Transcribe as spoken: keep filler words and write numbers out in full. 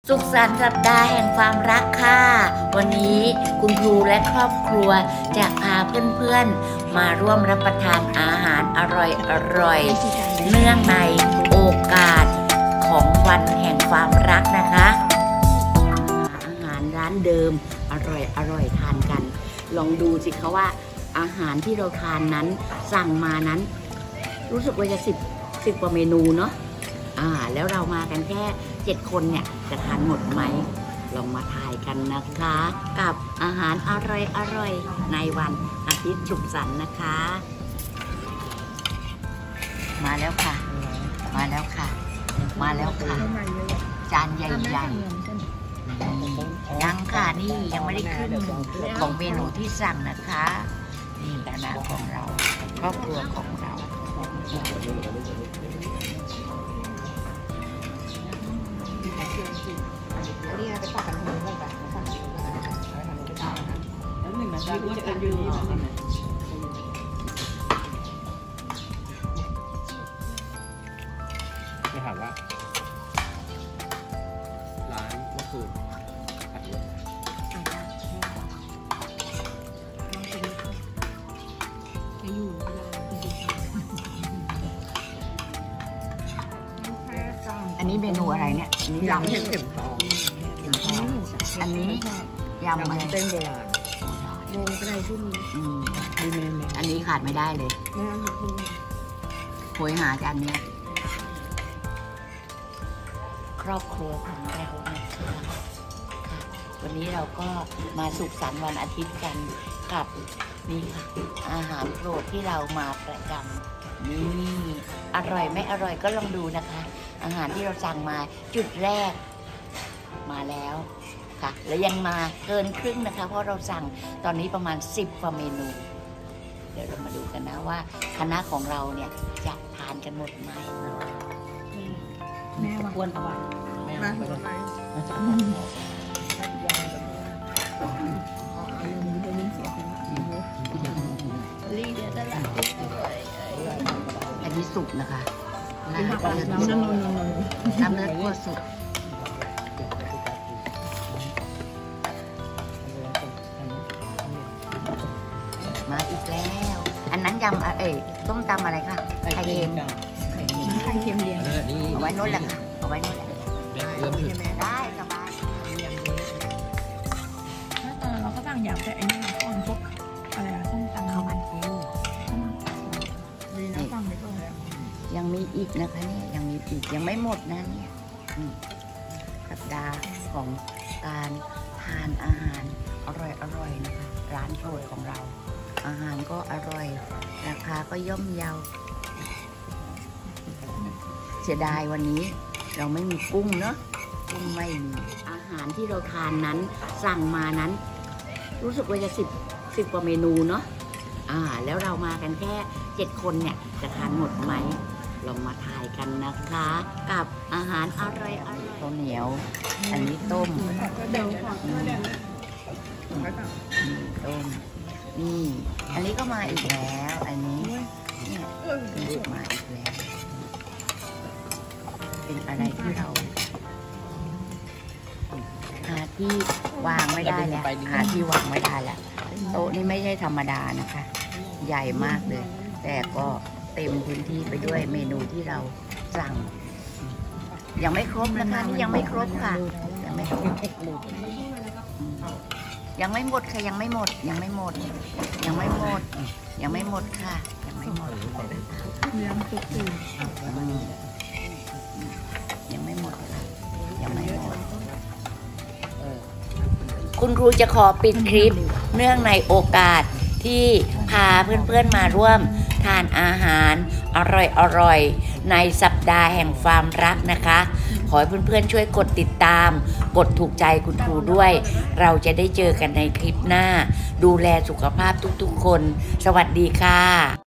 สุขสันต์สัปดาห์แห่งความรักค่ะวันนี้คุณครูและครอบครัวจะพาเพื่อนๆมาร่วมรับประทานอาหารอร่อยๆเนื่องในโอกาสของวันแห่งความรักนะคะอาหารร้านเดิมอร่อยๆทานกันลองดูสิคะว่าอาหารที่เราทานนั้นสั่งมานั้นรู้สึกว่าจะสิบสิบกว่าเมนูเนาะอ่าแล้วเรามากันแค่เจ็ดคนเนี่ยจะทานหมดไหมลองมาทายกันนะคะกับอาหารอร่อยๆในวันอาทิตย์สุขสันต์นะคะมาแล้วค่ะมาแล้วค่ะมาแล้วค่ะจานใหญ่ๆยังค่ะนี่ยังไม่ได้ขึ้นของเมนูที่สั่งนะคะนี่คณะของเราครอบครัวของเราจะถามว่าร้านก็คือผัดรสอันนี้เมนูอะไรเนี่ยยำเข็มทองอันนี้ยำอะไรเส้นโบราณโบอะไรที่มีอันนี้ขาดไม่ได้เลยโหยหาจานนี้ครอบครัวของเรานะคะวันนี้เราก็มาสุขสันต์วันอาทิตย์กันกับนี่ค่ะอาหารโปรดที่เรามาประจำนี่อร่อยไม่อร่อยก็ลองดูนะคะอาหารที่เราสั่งมาจุดแรกมาแล้วค่ะแล้วยังมาเกินครึ่งนะคะเพราะเราสั่งตอนนี้ประมาณสิบกว่าเมนูเดี๋ยวเรามาดูกันนะว่าคณะของเราเนี่ยจะทานกันหมดไหมแม่ว่าควรเอาไว้แม่ว่าอันนี้สุกนะคะน้ำเลือดน้ำเลือดน้ำเลือดก็สุกมาอีกแล้วอันนั้นยำเอ๋ต้มตำอะไรคะไข่เค็มไข่เค็มเลี้ยงเอาไว้นู้นแหละค่ะเอาไว้นู้นแหละเริ่มถึงได้สบายถ้าตอนเราก็สั่งยำแต่อันนี้ก่อนพวกอะไรอะส้มตำข้าวมันปูดีนะสั่งไปก่อนแล้วยังมีอีกนะคะเนี่ยยังมีอีกยังไม่หมดนะเนี่ยสัปดาห์ของการทานอาหารอร่อยๆนะคะร้านโปรดของเราอาหารก็อร่อยราคาก็ย่อมเยาเสียดายวันนี้เราไม่มีกุ้งเนาะกุ้งไม่มีอาหารที่เราทานนั้นสั่งมานั้นรู้สึกว่าจะสิบสิบกว่าเมนูเนาะอ่าแล้วเรามากันแค่เจ็ดคนเนี่ยจะทานหมดไหมลองมาทายกันนะคะกับอาหารอร่อยอร่อยข้าวเหนียวอันนี้ต้มต้มนี่อันนี้ก็มาอีกแล้วอันนี้เนี่ยมาอีกแล้วเป็นอะไรที่เราหาที่วางไม่ได้แล้วหาที่วางไม่ได้แล้วโต๊ะนี่ไม่ใช่ธรรมดานะคะใหญ่มากเลยแต่ก็เต็มพื้นที่ไปด้วยเมนูที่เราสั่งยังไม่ครบนะคะนี่ยังไม่ครบค่ะยังไม่ครบยังไม่หมดค่ะยังไม่หมดยังไม่หมดยังไม่หมดยังไม่หมดค่ะยังไม่หมดยังตุกตื่นยังไม่หมดค่ะยังไม่หมดคุณครูจะขอปิดคลิปเนื่องในโอกาสที่พาเพื่อนๆมาร่วมทานอาหารอร่อยๆในสัปดาห์แห่งความรักนะคะขอให้เพื่อนๆช่วยกดติดตามกดถูกใจคุณครูด้วยเราจะได้เจอกันในคลิปหน้าดูแลสุขภาพทุกๆคนสวัสดีค่ะ